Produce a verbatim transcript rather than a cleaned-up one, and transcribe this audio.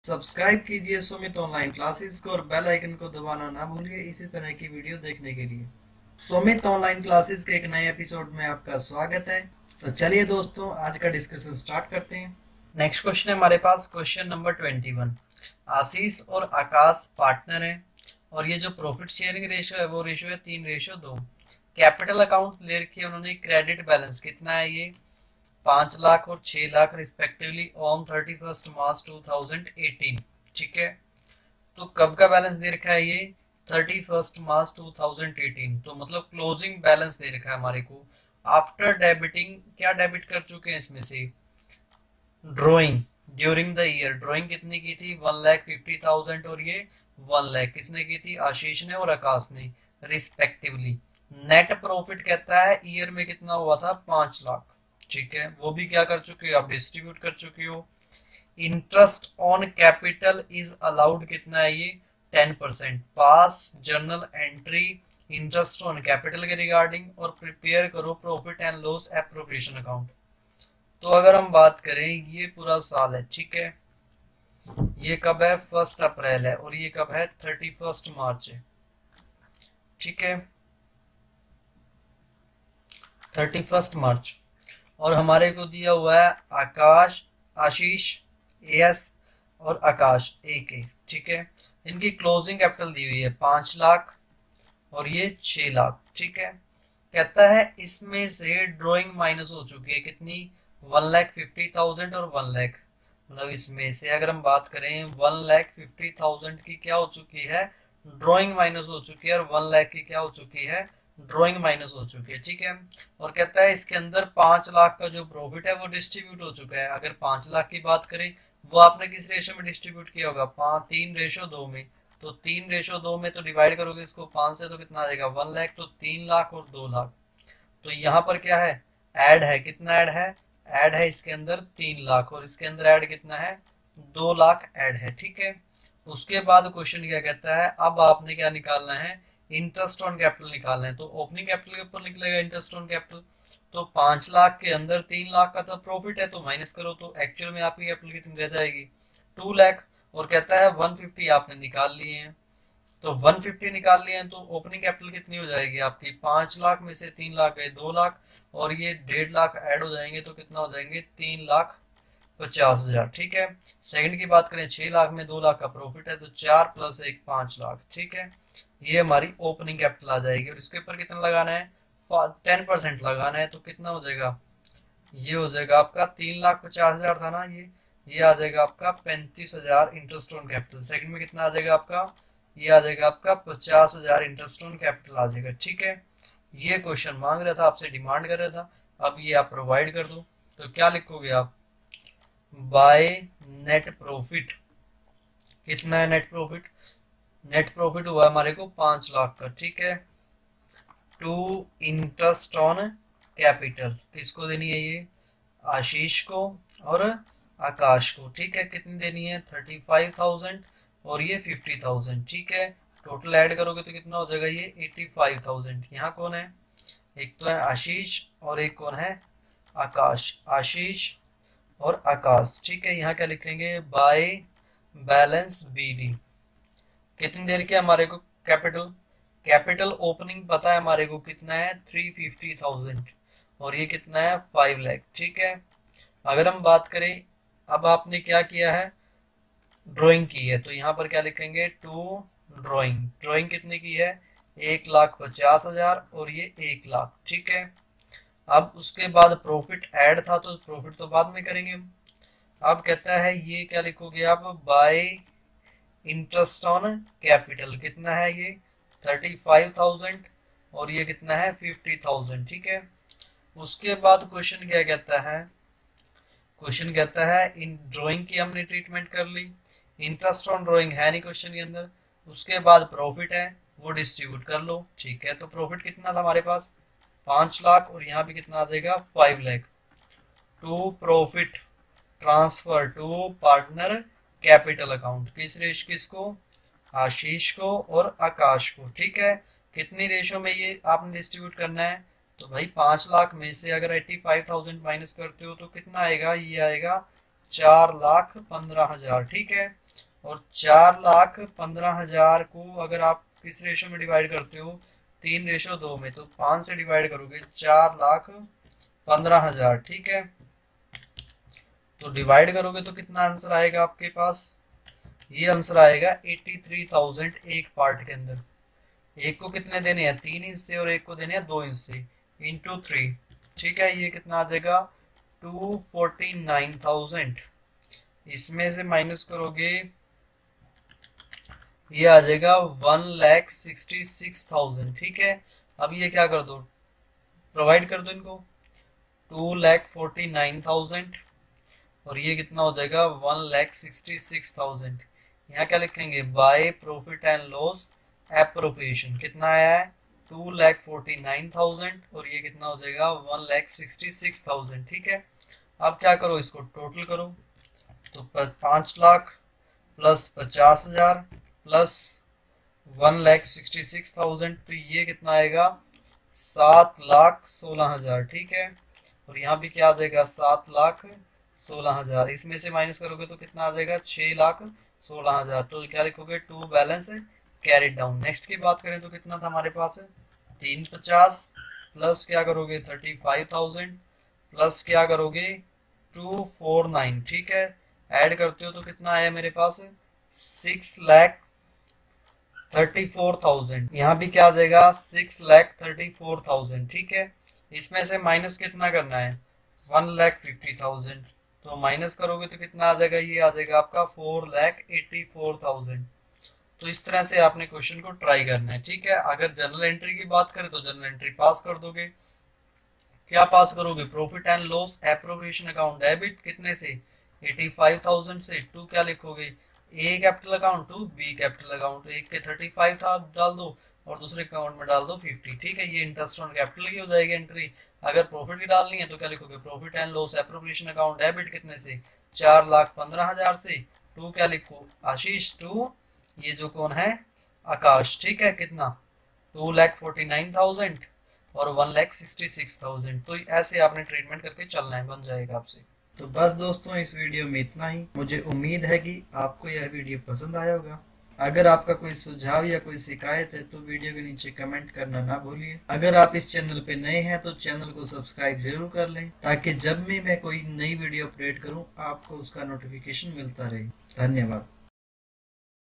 Subscribe कीजिए Sumit online classes को और बेल आइकन को दबाना ना भूलिए इसी तरह की वीडियो देखने के लिए। सुमित ऑनलाइन क्लासेस के एक नए एपिसोड में आपका स्वागत है। तो चलिए दोस्तों, आज का डिस्कशन स्टार्ट करते हैं। नेक्स्ट क्वेश्चन है हमारे पास, question number twenty one. Ashish और आकाश पार्टनर हैं और ये जो प्रॉफिट शेयरिंग रेशियो है वो रेशियो है तीन रेशियो दो। कैपिटल अकाउंट ले रखी है उन्होंने, क्रेडिट बैलेंस कितना है ये पांच लाख और छह lakh respectively on thirty first March two thousand eighteen. ठीक है, तो कब का बैलेंस दे रखा है ये thirty first March two thousand eighteen, तो मतलब क्लोजिंग बैलेंस दे रखा है हमारे को। आफ्टर डेबिटिंग क्या डेबिट कर चुके हैं इसमें से, drawing during the year drawing कितनी की थी वन लाख फिफ्टी थाउजेंड और ये वन लाख किसने की थी, आशीष ने और आकाश ने रिस्पेक्टिवली। नेट प्रॉफिट कहता है ईयर में कितना हुआ था पांच लाख। ठीक है, वो भी क्या कर चुके हो आप, डिस्ट्रीब्यूट कर चुके हो। Interest on capital is allowed कितना है ये ten percent. Pass journal entry interest on capital के रिगार्डिंग और प्रिपेयर करो profit and loss appropriation account. तो अगर हम बात करें ये पूरा साल है, ठीक है, ये कब है फर्स्ट अप्रैल है और ये कब है थर्टी फर्स्ट मार्च है। ठीक है, थर्टी फर्स्ट मार्च। और हमारे को दिया हुआ है आकाश आशीष एस और आकाश ए के। ठीक है, इनकी क्लोजिंग कैपिटल दी हुई है पांच लाख और ये छह लाख। ठीक है, कहता है इसमें से ड्राइंग माइनस हो चुकी है कितनी, वन लाख फिफ्टी थाउजेंड और वन लाख। मतलब इसमें से अगर हम बात करें वन लाख फिफ्टी थाउजेंड की क्या हो चुकी है, ड्राइंग माइनस हो चुकी है, और वन लाख की क्या हो चुकी है, ड्राइंग माइनस हो चुकी है। ठीक है, और कहता है इसके अंदर पांच लाख का जो प्रॉफिट है वो डिस्ट्रीब्यूट हो चुका है। अगर पांच लाख की बात करें वो आपने किस रेशो में डिस्ट्रीब्यूट किया होगा, पांच तीन रेशो दो में। तो तीन रेशो दो में तो डिवाइड करोगे इसको पांच से तो कितना आ जाएगा वन लाख, तो तीन लाख और दो लाख। तो यहाँ पर क्या है, ऐड है, कितना ऐड है, ऐड है इसके अंदर तीन लाख और इसके अंदर ऐड कितना है दो लाख ऐड है। ठीक है, उसके बाद क्वेश्चन क्या कहता है, अब आपने क्या निकालना है, इंटरेस्ट ऑन कैपिटल निकालना है। तो ओपनिंग कैपिटल के ऊपर निकलेगा इंटरेस्ट ऑन कैपिटल। तो पांच लाख के अंदर तीन लाख का तो प्रॉफिट है, तो माइनस करो तो एक्चुअल में आपकी कैपिटल कितनी रह जाएगी टू लाख। और कहता है वन फिफ्टी आपने निकाल लिए हैं, तो वन फिफ्टी निकाल लिए हैं तो ओपनिंग कैपिटल कितनी हो जाएगी आपकी, पांच लाख में से तीन लाख गए दो लाख और ये डेढ़ लाख ऐड हो जाएंगे तो कितना हो जाएंगे तीन लाख पचास हजार। ठीक है, सेकंड की बात करें छह लाख में दो लाख का प्रॉफिट है तो चार प्लस एक पांच लाख। ठीक है, ये हमारी ओपनिंग कैपिटल आ जाएगी और इसके ऊपर कितना लगाना है, टेन परसेंट लगाना है। तो कितना हो जाएगा, ये हो जाएगा आपका तीन लाख पचास हजार था ना, ये ये आ जाएगा आपका पैंतीस हजार इंटरेस्ट ऑन कैपिटल। सेकंड में कितना आ जाएगा आपका, ये आ जाएगा आपका पचास हजार इंटरेस्ट ऑन कैपिटल आ जाएगा। ठीक है, ये क्वेश्चन मांग रहा था आपसे, डिमांड कर रहा था, अब ये आप प्रोवाइड कर दो। तो क्या लिखोगे आप, बाय नेट प्रॉफिट। कितना है नेट प्रॉफिट, नेट प्रॉफिट हुआ हमारे को पांच लाख का। ठीक है, टू इंटरेस्ट ऑन कैपिटल किसको देनी है, ये आशीष को और आकाश को। ठीक है, कितनी देनी है थर्टी फाइव थाउजेंड और ये फिफ्टी थाउजेंड। ठीक है, टोटल ऐड करोगे तो कितना हो जाएगा ये एटी फाइव थाउजेंड। यहाँ कौन है, एक तो है आशीष और एक कौन है आकाश, आशीष और आकाश। ठीक है, यहाँ क्या लिखेंगे, बाय बैलेंस बीडी। कितनी देर के हमारे को कैपिटल, कैपिटल ओपनिंग पता है हमारे को कितना है थ्री फिफ्टी थाउजेंड और ये कितना है फाइव लाख। ठीक है, अगर हम बात करें अब आपने क्या किया है, ड्राइंग की है, तो यहाँ पर क्या लिखेंगे टू ड्राइंग। ड्राइंग कितने की है, एक लाख पचास हजार और ये एक लाख। ठीक है, अब उसके बाद प्रॉफिट ऐड था तो प्रॉफिट तो बाद में करेंगे हम। अब कहता है ये क्या लिखोगे आप, बाय इंटरेस्ट ऑन कैपिटल। कितना है ये थर्टी फाइव थाउजेंड और ये कितना है फिफ्टी थाउजेंड। ठीक है, उसके बाद क्वेश्चन क्या कहता है, क्वेश्चन कहता है इन ड्राइंग की हमने ट्रीटमेंट कर ली, इंटरेस्ट ऑन ड्राइंग है नहीं क्वेश्चन के अंदर। उसके बाद प्रॉफिट है वो डिस्ट्रीब्यूट कर लो। ठीक है, तो प्रॉफिट कितना था हमारे पास पांच लाख और यहाँ पे कितना आ जाएगा five lakh. To profit transfer to partner capital account, किस रेश किसको, आशीष को और आकाश को। ठीक है, कितनी रेशो में ये आपने डिस्ट्रीब्यूट करना है, तो भाई पांच लाख में से अगर एट्टी फाइव थाउजेंड माइनस करते हो तो कितना आएगा, ये आएगा चार लाख पंद्रह हजार। ठीक है, और चार लाख पंद्रह हजार को अगर आप किस रेशो में डिवाइड करते हो, तीन रेशो दो में, तो पांच से डिवाइड करोगे चार लाख पंद्रह हजार। ठीक है, तो डिवाइड करोगे तो कितना आंसर आएगा आपके पास, ये आंसर आएगा एटी थ्री थाउजेंड एक पार्ट के अंदर। एक को कितने देने हैं, तीन हिस्से, और एक को देने हैं दो हिस्से, इंटू थ्री। ठीक है, ये कितना आ जाएगा, टू फोर्टी नाइन थाउजेंड। इसमें से माइनस करोगे, ये आ जाएगा one lakh sixty six thousand. ठीक है, अब ये क्या कर दो, प्रोवाइड कर दो इनको, two lakh forty nine thousand, और ये कितना हो जाएगा, one lakh sixty six thousand. यहाँ क्या लिखेंगे, by profit and loss appropriation. कितना आया है, two lakh forty nine thousand, और ये कितना हो जाएगा, one lakh sixty six thousand. ठीक है, अब क्या करो, इसको टोटल करो, तो पांच लाख प्लस पचास हजार plus one lakh sixty six thousand, तो ये कितना आएगा, सात लाख सोलह हजार। ठीक है, और यहाँ भी क्या आ जाएगा, सात लाख सोलह हजार। इसमें से माइनस करोगे तो कितना आ जाएगा, छह लाख सोलह हजार। तो क्या लिखोगे, to balance carried down. Next की बात करें तो कितना था हमारे पास, तीन पचास प्लस क्या करोगे, थर्टी फाइव थाउजेंड प्लस क्या करोगे, टू फोर नाइन। ठीक है, ऐड करते हो तो कितना आया मेरे पास, six lakh thirty four thousand. यहाँ भी क्या आ जाएगा, six lakh thirty four thousand. ठीक है, इसमें से माइनस कितना करना है, वन लैख फिफ्टी थाउजेंड। तो माइनस करोगे तो कितना आ जाएगा, ये आ जाएगा आपका four lakh eighty four thousand. तो इस तरह से आपने क्वेश्चन को ट्राई करना है। ठीक है, अगर जनरल एंट्री की बात करें तो जनरल एंट्री पास कर दोगे। क्या पास करोगे, profit and loss appropriation account debit कितने से, एटी फाइव थाउजेंड से, टू क्या लिखोगे, A capital account to B capital account. एक के थर्टी फाइव था डाल दो और दूसरे अकाउंट में डाल दो फिफ्टी। ठीक है, ये इंटरेस्ट ऑन कैपिटल की हो जाएगी एंट्री। अगर प्रॉफिट की डालनी है तो क्या लिखोगे, profit and loss appropriation account debit कितने से, चार लाख पंद्रह हजार से, टू क्या लिखो, आशीष, टू ये जो कौन है, आकाश। ठीक है, कितना, two lakh forty nine thousand और one lakh sixty six thousand. तो ऐसे आपने ट्रीटमेंट करके चलना है, बन जाएगा आपसे। तो बस दोस्तों, इस वीडियो में इतना ही। मुझे उम्मीद है कि आपको यह वीडियो पसंद आया होगा। अगर आपका कोई सुझाव या कोई शिकायत है तो वीडियो के नीचे कमेंट करना ना भूलिए। अगर आप इस चैनल पे नए हैं तो चैनल को सब्सक्राइब जरूर कर लें, ताकि जब भी मैं कोई नई वीडियो अपलोड करूं आपको उसका नोटिफिकेशन मिलता रहे। धन्यवाद।